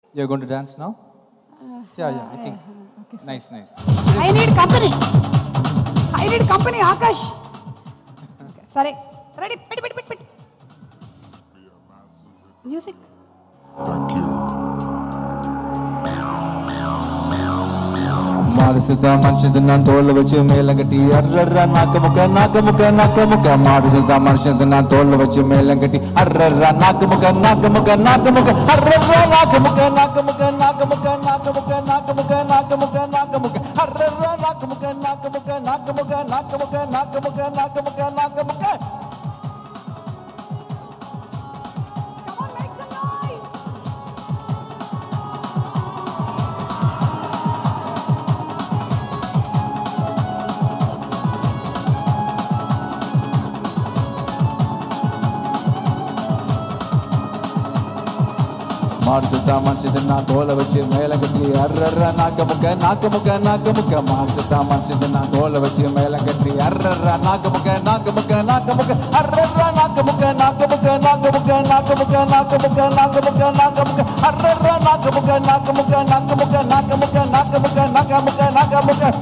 You're going to dance now? Yeah, I think. Okay, Nice, nice. I need company. I need company, Akash. Okay, sorry. Ready? Pit. Music. மாறுசுதா மனுஷன் நான் தோல்ல வச்சு மேலங்கட்டி அர்ரர்ரா நாக்கு முக்க மாறுசுதா மனுஷன் நான் தோல்ல வச்சு மேலங்கட்டி அர்ரர்ரா நாக்கு முக்க அர்ரர்ரா நாக்கு முக்க அர்ரர்ரா நாக்கு முக்க Come on, make some noise. மாறுசுதா மனுஷன் நான் தோலை வச்சு மேலங்கட்டி அர்ரர்ரா நாக்கு முக்க மாறுசுதா மனுஷன் நான் தோலை வச்சு மேலங்கட்டி அர்ரர்ரா நாக்கு முக்க அர்ரர்ரா நாக்கு முக்க அர்ரர்ரா நாக்கு முக்க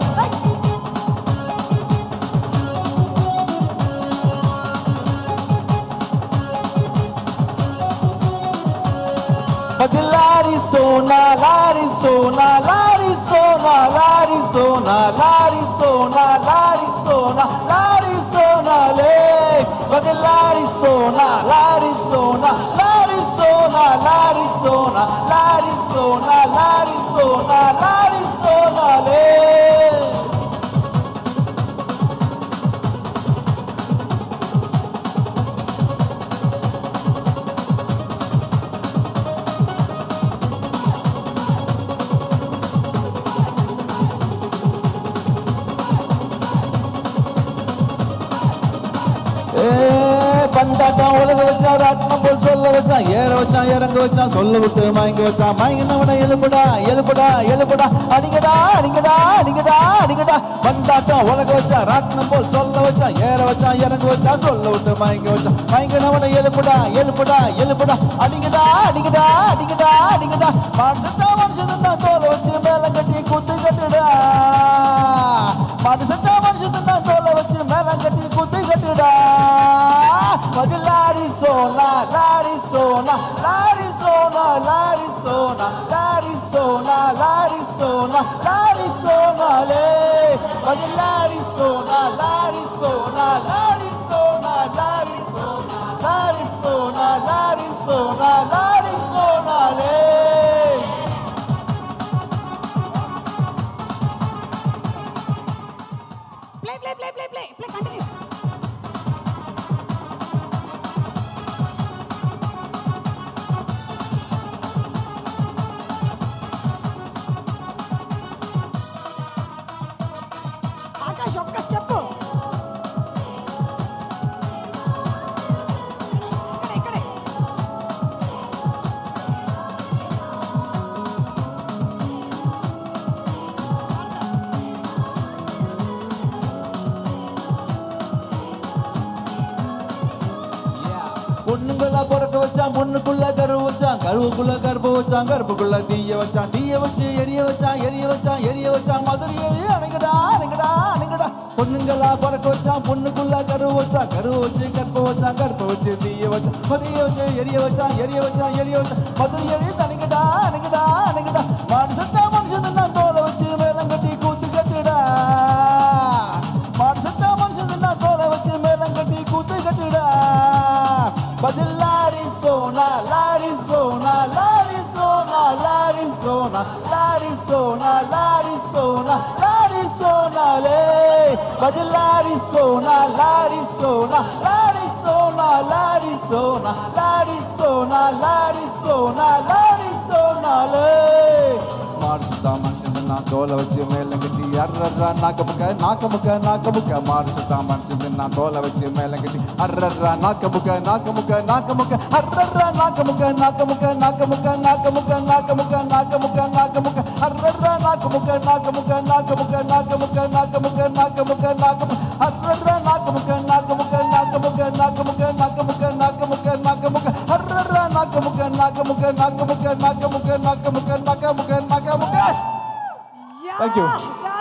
Arizona, Arizona, Arizona, Arizona, Arizona, Arizona, Arizona, le. Badil Arizona, Arizona, Arizona, Arizona, Arizona, Arizona, Arizona, le. பந்தாட்டம் உலக வச்சா ராட்டம் போல் சொல்ல வச்சான் ஏற வச்சான் இறங்க வச்சான் சொல்ல விட்டு மயங்க வச்சான் மயங்கினவன எழுப்புடா அடிங்கடா பந்தாட்டம் உலக வச்சா ராட்டம் போல் சொல்ல வச்சான் ஏற வச்சான் இறங்க வச்சான் சொல்ல விட்டு மயங்க வச்சான் மயங்கினவன எழுப்புடா அடிங்கடா மாடுசத்தா மனுஷன் தான் தோலை வச்சு மேல கட்டி குத்து கட்டுடா மாடுசத்தா மனுஷன் தான் தோலை வச்சு மேல கட்டி குத்து கட்டுடா பதில் Arizona, Arizona, Arizona, Arizona, Arizona, Arizona, Arizona, le. பதில் Arizona, Arizona, Arizona, Arizona, Arizona, Arizona, Arizona, le. Play, continue. Akash, ఒక్క step. ఇక్కడే. பொண்ணுங்களா பிறக்க வச்சான் பொண்ணுக்குள்ள கருவு வச்சான் கருவுக்குள்ள கருப்பு வச்சான் கருப்புக்குள்ள தீய வச்சு எரிய வச்சான் மதுரையே அணைங்கடா பொண்ணுங்களா பிறக்க வச்சான் பொண்ணுக்குள்ள கருவு வச்சான் கருவு வச்சு கற்பு வச்சான் கற்பு வச்சு தீய வச்சான் மதுரையை வச்சு எரிய வச்சான் மதுரையே அணைங்கடா மாடுசத்தா மனுஷன் நான் தோலை வச்சு மேலங்கட்டி கூத்து கட்டுடா மாடுசத்தா மனுஷன் நான் தோலை வச்சு மேலங்கட்டி கூத்து கட்டுடா பதில் Arizona, Arizona, Arizona, Arizona, Arizona, Arizona, Arizona, le. பதில் Arizona, Arizona, Arizona, Arizona, Arizona, Arizona, Arizona, le. மாறுசுதா மனுஷன் நான் தோலை வச்சு மேலங்கட்டி அர்ரர்ரா நாக்கு முக்க மாறுசுதா மனுஷன் நான் தோலை வச்சு மேலங்கட்டி அர்ரர்ரா நாக்கு முக்க அர்ரர்ரா நாக்கு முக்க அர்ரர்ரா நாக்கு முக்க அர்ரர்ரா நாக்கு முக்க அர்ரர்ரா நாக்கு முக்க நாக்கு முக்க நாக்கு முக்க நாக்கு முக்க நாக்கு முக்க நாக்கு முக்க நாக்கு முக்க. Yeah, Thank you. yeah.